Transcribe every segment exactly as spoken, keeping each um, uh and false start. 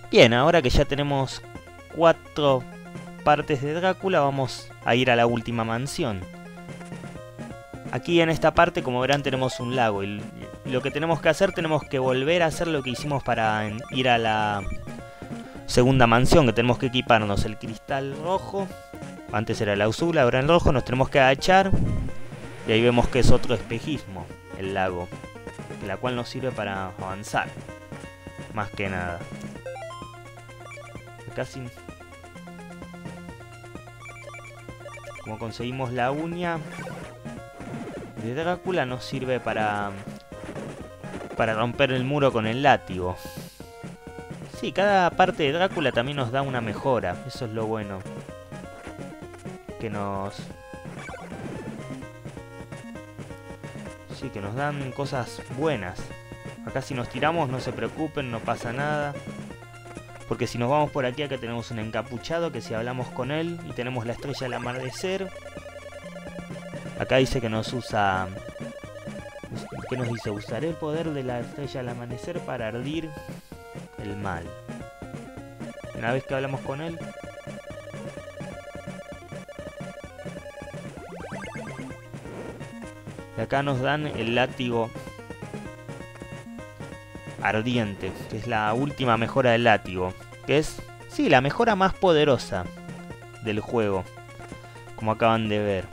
Bien, ahora que ya tenemos cuatro partes de Drácula, vamos a ir a la última mansión. Aquí en esta parte, como verán, tenemos un lago y lo que tenemos que hacer, tenemos que volver a hacer lo que hicimos para ir a la segunda mansión, que tenemos que equiparnos el cristal rojo. Antes era el azul, ahora el rojo. Nos tenemos que agachar y ahí vemos que es otro espejismo, el lago, la cual nos sirve para avanzar, más que nada. Casi como conseguimos la uña de Drácula, nos sirve para para romper el muro con el látigo. Sí, cada parte de Drácula también nos da una mejora. Eso es lo bueno. Que nos... Sí, que nos dan cosas buenas. Acá si nos tiramos, no se preocupen, no pasa nada. Porque si nos vamos por aquí, acá tenemos un encapuchado que si hablamos con él y tenemos la estrella del amanecer. Acá dice que nos usa... ¿Qué nos dice? Usaré el poder de la estrella del amanecer para ardir el mal. Una vez que hablamos con él... Y acá nos dan el látigo ardiente, que es la última mejora del látigo. Que es, sí, la mejora más poderosa del juego, como acaban de ver.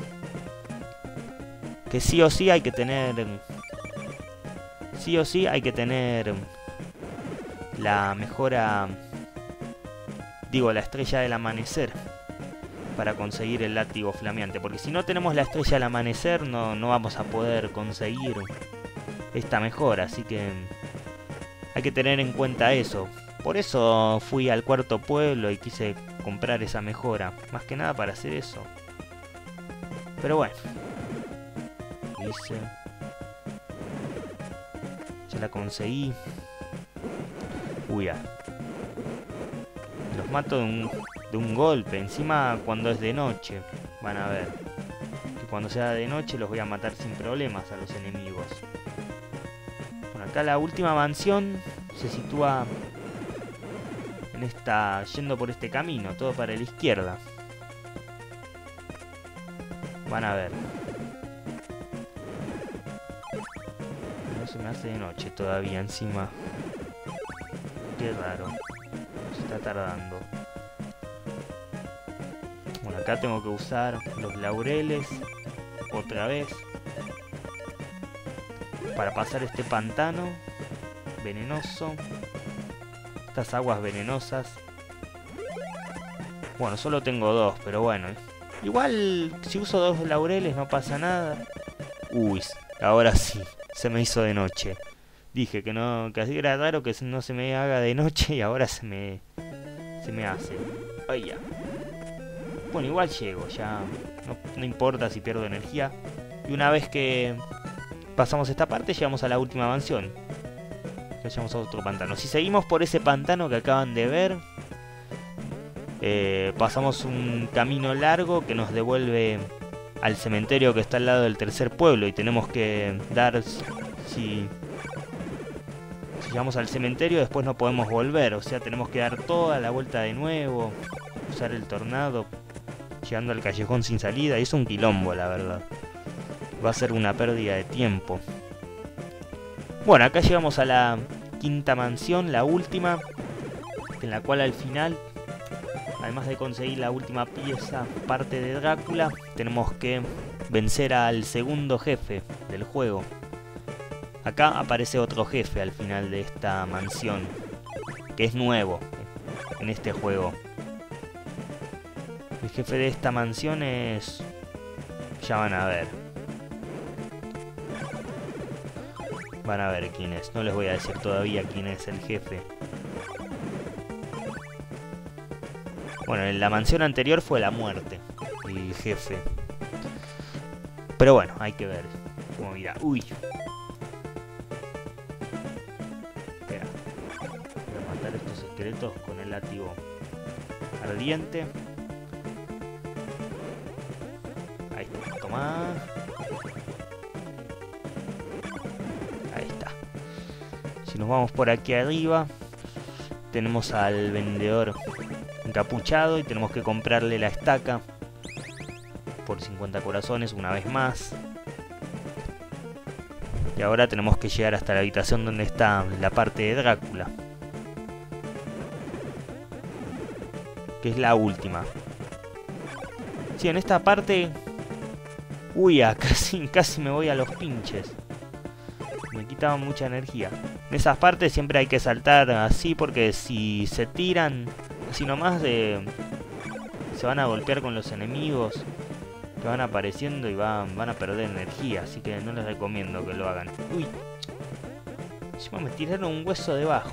Que sí o sí hay que tener... Sí o sí hay que tener la mejora... Digo, la estrella del amanecer para conseguir el látigo flameante. Porque si no tenemos la estrella del amanecer, no, no vamos a poder conseguir esta mejora. Así que hay que tener en cuenta eso. Por eso fui al cuarto pueblo y quise comprar esa mejora. Más que nada para hacer eso. Pero bueno. Dice... Ya la conseguí. Uy, ya. Los mato de un, de un golpe. Encima cuando es de noche. Van a ver. Que cuando sea de noche los voy a matar sin problemas a los enemigos. Bueno, acá la última mansión se sitúa en esta... Yendo por este camino. Todo para la izquierda. Van a ver. No se me hace de noche todavía encima. Qué raro. Se está tardando. Bueno, acá tengo que usar los laureles otra vez para pasar este pantano venenoso. Estas aguas venenosas. Bueno, solo tengo dos, pero bueno. Igual, si uso dos laureles no pasa nada. Uy, ahora sí. Se me hizo de noche. Dije que no, que así era raro que no se me haga de noche y ahora se me se me hace. Ay, ya. Bueno, igual llego, ya no, no importa si pierdo energía. Y una vez que pasamos esta parte, llegamos a la última mansión. Que llegamos a otro pantano. Si seguimos por ese pantano que acaban de ver, eh, pasamos un camino largo que nos devuelve al cementerio que está al lado del tercer pueblo. Y tenemos que dar... Si, si llegamos al cementerio, después no podemos volver. O sea, tenemos que dar toda la vuelta de nuevo. Usar el tornado, llegando al callejón sin salida. Y es un quilombo, la verdad. Va a ser una pérdida de tiempo. Bueno, acá llegamos a la quinta mansión, la última, en la cual al final, además de conseguir la última pieza, parte de Drácula, tenemos que vencer al segundo jefe del juego. Acá aparece otro jefe al final de esta mansión, que es nuevo en este juego. El jefe de esta mansión es... Ya van a ver. Van a ver quién es. No les voy a decir todavía quién es el jefe. Bueno, en la mansión anterior fue la muerte, el jefe. Pero bueno, hay que ver. Como mira, uy. Espera. Voy a matar estos esqueletos con el látigo ardiente. Ahí está, toma. Ahí está. Si nos vamos por aquí arriba, tenemos al vendedor encapuchado y tenemos que comprarle la estaca por cincuenta corazones una vez más. Y ahora tenemos que llegar hasta la habitación donde está la parte de Drácula, que es la última. Sí, en esta parte... Uy, ah, casi, casi me voy a los pinches. Me quitaba mucha energía. En esas partes siempre hay que saltar así, porque si se tiran así nomás, de, se van a golpear con los enemigos que van apareciendo y van, van a perder energía. Así que no les recomiendo que lo hagan. Uy, encima me tiraron un hueso debajo.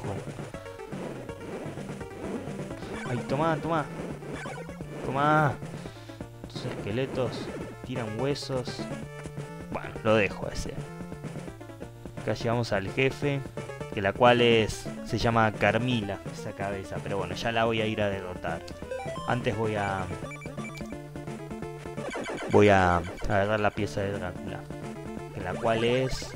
Ay, tomá, tomá. Tomá. Estos esqueletos tiran huesos. Bueno, lo dejo ese. Acá llegamos al jefe, que la cual es se llama Carmila, esa cabeza. Pero bueno, ya la voy a ir a derrotar. Antes voy a... Voy a agarrar la pieza de Drácula, que la cual es...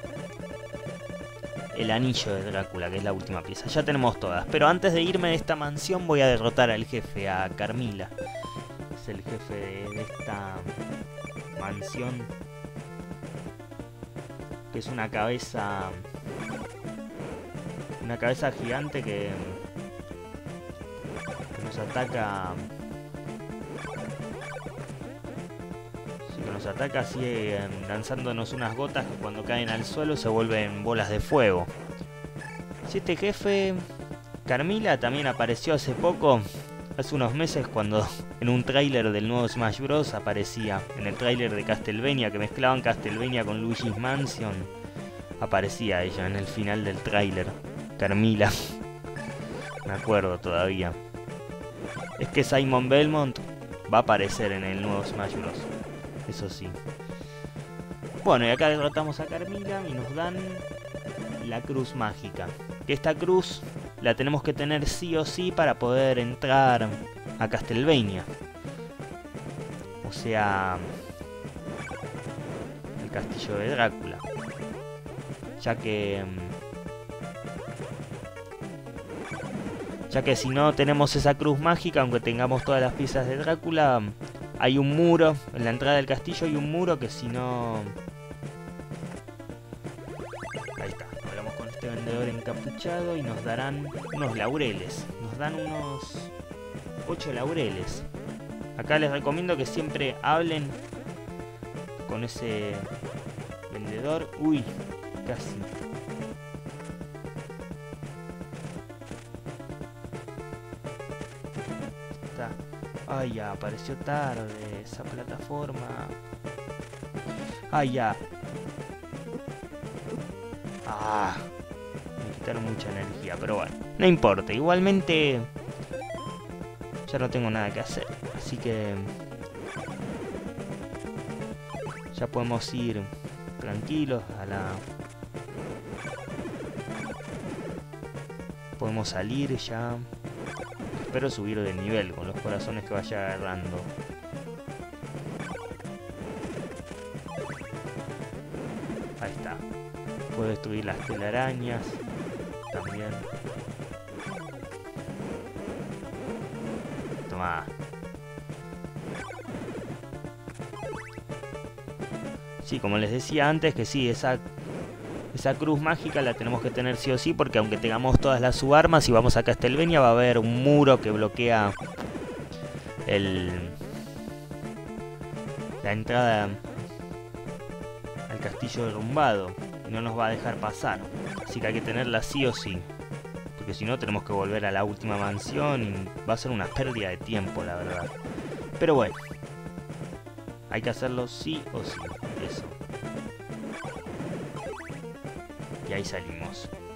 el anillo de Drácula, que es la última pieza. Ya tenemos todas. Pero antes de irme de esta mansión voy a derrotar al jefe, a Carmila. Es el jefe de, de esta mansión, que es una cabeza... Una cabeza gigante que... que nos ataca... Sí, que nos ataca así, eh, lanzándonos unas gotas que cuando caen al suelo se vuelven bolas de fuego. Si este jefe... Carmila también apareció hace poco, hace unos meses, cuando en un tráiler del nuevo Smash Bros. Aparecía. En el tráiler de Castlevania, que mezclaban Castlevania con Luigi's Mansion, aparecía ella en el final del tráiler. Carmila. Me acuerdo todavía. Es que Simon Belmont va a aparecer en el nuevo Smash Bros. Eso sí. Bueno, y acá derrotamos a Carmila y nos dan la cruz mágica. Que esta cruz la tenemos que tener sí o sí para poder entrar a Castlevania. O sea, el castillo de Drácula. Ya que... Ya que si no tenemos esa cruz mágica, aunque tengamos todas las piezas de Drácula, hay un muro, en la entrada del castillo hay un muro que si no... Ahí está, hablamos con este vendedor encapuchado y nos darán unos laureles. Nos dan unos ocho laureles. Acá les recomiendo que siempre hablen con ese vendedor. Uy, casi. Ay, ya, apareció tarde esa plataforma. Ay, ya. Ah, me quitaron mucha energía, pero bueno, no importa. Igualmente, ya no tengo nada que hacer. Así que ya podemos ir tranquilos a la... Podemos salir ya. Espero subir de nivel con los corazones que vaya agarrando. Ahí está. Puedo destruir las telarañas también. Toma. Sí, como les decía antes, que sí, esa... Esa cruz mágica la tenemos que tener sí o sí, porque aunque tengamos todas las subarmas y vamos a Castlevania, va a haber un muro que bloquea el la entrada al castillo derrumbado y no nos va a dejar pasar. Así que hay que tenerla sí o sí, porque si no tenemos que volver a la última mansión y va a ser una pérdida de tiempo, la verdad. Pero bueno, hay que hacerlo sí o sí, eso. Y ahí salimos.